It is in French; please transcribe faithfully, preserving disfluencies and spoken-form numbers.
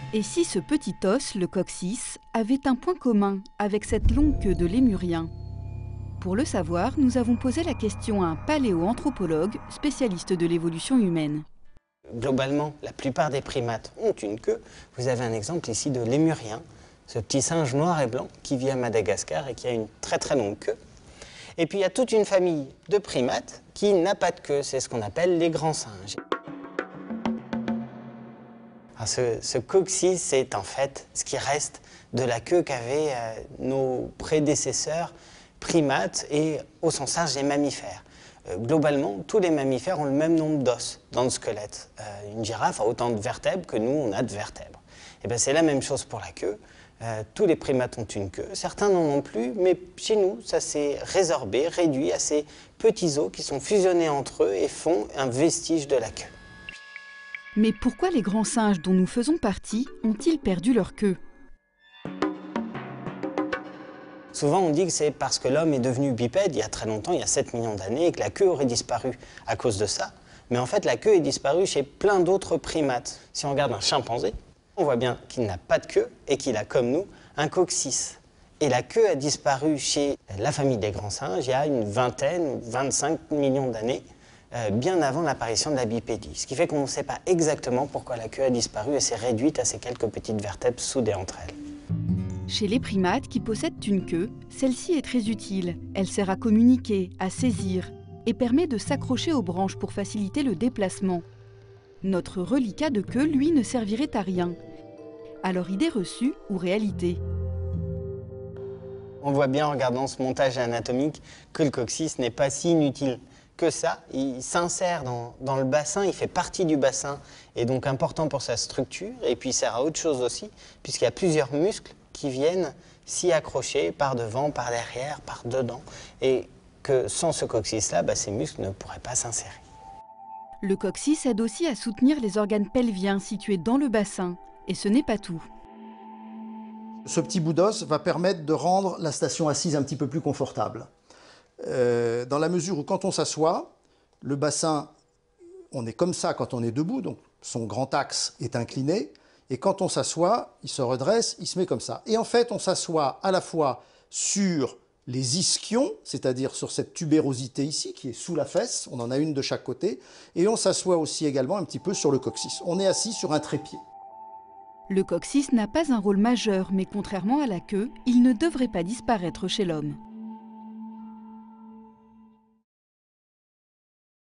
Et si ce petit os, le coccyx, avait un point commun avec cette longue queue de lémurien? Pour le savoir, nous avons posé la question à un paléoanthropologue spécialiste de l'évolution humaine. Globalement, la plupart des primates ont une queue. Vous avez un exemple ici de lémurien, ce petit singe noir et blanc qui vit à Madagascar et qui a une très très longue queue. Et puis il y a toute une famille de primates qui n'a pas de queue, c'est ce qu'on appelle les grands singes. Alors ce, ce coccyx, c'est en fait ce qui reste de la queue qu'avaient euh, nos prédécesseurs primates et au sens large les mammifères. Euh, globalement, tous les mammifères ont le même nombre d'os dans le squelette. Euh, une girafe a autant de vertèbres que nous, on a de vertèbres. Et bien c'est la même chose pour la queue. Euh, tous les primates ont une queue, certains n'en ont plus, mais chez nous, ça s'est résorbé, réduit à ces petits os qui sont fusionnés entre eux et font un vestige de la queue. Mais pourquoi les grands singes dont nous faisons partie ont-ils perdu leur queue? Souvent, on dit que c'est parce que l'homme est devenu bipède il y a très longtemps, il y a sept millions d'années, et que la queue aurait disparu à cause de ça. Mais en fait, la queue est disparue chez plein d'autres primates. Si on regarde un chimpanzé, on voit bien qu'il n'a pas de queue et qu'il a, comme nous, un coccyx. Et la queue a disparu chez la famille des grands singes il y a une vingtaine, vingt-cinq millions d'années, euh, bien avant l'apparition de la bipédie. Ce qui fait qu'on ne sait pas exactement pourquoi la queue a disparu et s'est réduite à ces quelques petites vertèbres soudées entre elles. Chez les primates qui possèdent une queue, celle-ci est très utile. Elle sert à communiquer, à saisir et permet de s'accrocher aux branches pour faciliter le déplacement. Notre reliquat de queue, lui, ne servirait à rien. Alors idée reçue ou réalité? On voit bien en regardant ce montage anatomique que le coccyx n'est pas si inutile que ça. Il s'insère dans, dans le bassin, il fait partie du bassin et donc important pour sa structure. Et puis il sert à autre chose aussi, puisqu'il y a plusieurs muscles qui viennent s'y accrocher par devant, par derrière, par dedans. Et que sans ce coccyx-là, bah, ces muscles ne pourraient pas s'insérer. Le coccyx aide aussi à soutenir les organes pelviens situés dans le bassin. Et ce n'est pas tout. Ce petit bout d'os va permettre de rendre la station assise un petit peu plus confortable. Euh, dans la mesure où quand on s'assoit, le bassin, on est comme ça quand on est debout, donc son grand axe est incliné, et quand on s'assoit, il se redresse, il se met comme ça. Et en fait, on s'assoit à la fois sur les ischions, c'est-à-dire sur cette tubérosité ici, qui est sous la fesse, on en a une de chaque côté, et on s'assoit aussi également un petit peu sur le coccyx. On est assis sur un trépied. Le coccyx n'a pas un rôle majeur, mais contrairement à la queue, il ne devrait pas disparaître chez l'homme.